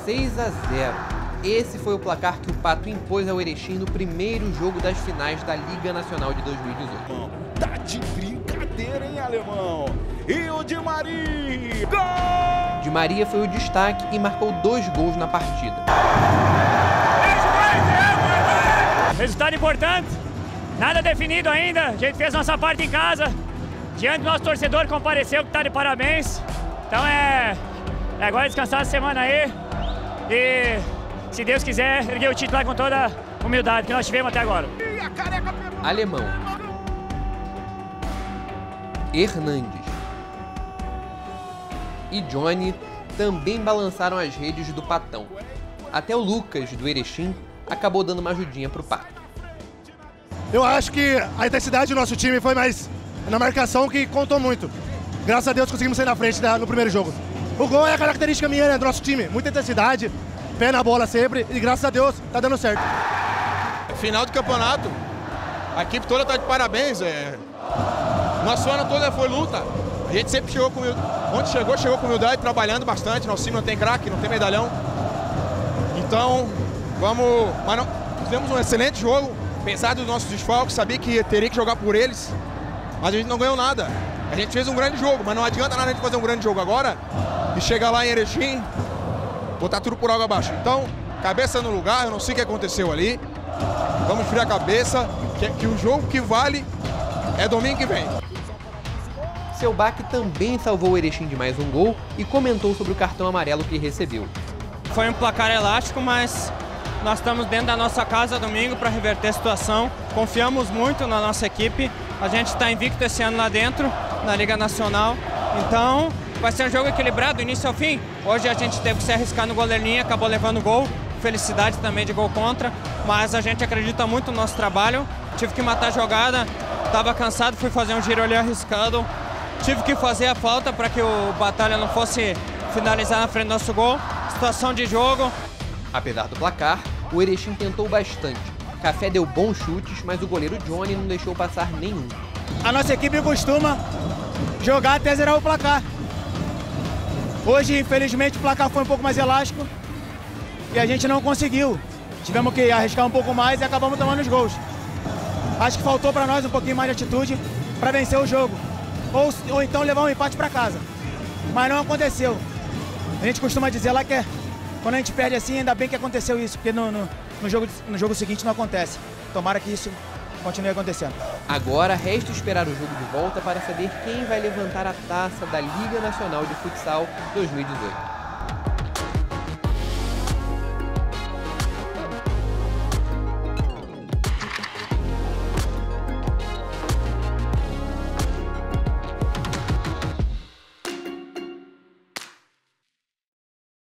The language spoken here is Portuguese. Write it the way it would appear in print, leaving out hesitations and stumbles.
6-0. Esse foi o placar que o Pato impôs ao Erechim no primeiro jogo das finais da Liga Nacional de 2018. Tá de brincadeira, hein, alemão? E o Di Maria! Gol! Di Maria foi o destaque e marcou 2 gols na partida. Resultado importante, nada definido ainda, a gente fez nossa parte em casa, diante do nosso torcedor compareceu, que tá de parabéns. Então agora descansar a semana aí e, se Deus quiser, erguer o título lá com toda a humildade que nós tivemos até agora. Alemão, Hernandes e Johnny também balançaram as redes do Patão. Até o Lucas, do Erechim, acabou dando uma ajudinha pro Pato. Eu acho que a intensidade do nosso time foi mais na marcação, que contou muito. Graças a Deus conseguimos sair na frente no primeiro jogo. O gol é a característica minha, né, do nosso time. Muita intensidade, pé na bola sempre, e graças a Deus tá dando certo. Final do campeonato, a equipe toda tá de parabéns. Nosso ano todo foi luta. A gente sempre chegou com humildade. Onde chegou com humildade, trabalhando bastante. Nosso time não tem craque, não tem medalhão. Então, mas não, fizemos um excelente jogo. Apesar dos nossos desfalques, sabia que teria que jogar por eles, mas a gente não ganhou nada. A gente fez um grande jogo, mas não adianta nada a gente fazer um grande jogo agora e chegar lá em Erechim, botar tudo por água abaixo. Então, cabeça no lugar, eu não sei o que aconteceu ali. Vamos esfriar a cabeça, que o jogo que vale é domingo que vem. Seu Baque também salvou o Erechim de mais um gol e comentou sobre o cartão amarelo que recebeu. Foi um placar elástico, mas nós estamos dentro da nossa casa domingo para reverter a situação. Confiamos muito na nossa equipe. A gente está invicto esse ano lá dentro, na Liga Nacional. Então, vai ser um jogo equilibrado, do início ao fim. Hoje a gente teve que se arriscar no goleirinho, acabou levando gol. Felicidade também de gol contra. Mas a gente acredita muito no nosso trabalho. Tive que matar a jogada, estava cansado, fui fazer um giro ali arriscado. Tive que fazer a falta para que o Batalha não fosse finalizar na frente do nosso gol. Situação de jogo. Apesar do placar, o Erechim tentou bastante. Café deu bons chutes, mas o goleiro Johnny não deixou passar nenhum. A nossa equipe costuma jogar até zerar o placar. Hoje, infelizmente, o placar foi um pouco mais elástico e a gente não conseguiu. Tivemos que arriscar um pouco mais e acabamos tomando os gols. Acho que faltou para nós um pouquinho mais de atitude para vencer o jogo. Ou então levar um empate para casa. Mas não aconteceu. A gente costuma dizer lá que quando a gente perde assim, ainda bem que aconteceu isso, porque no jogo seguinte não acontece. Tomara que isso continue acontecendo. Agora resta esperar o jogo de volta para saber quem vai levantar a taça da Liga Nacional de Futsal 2018.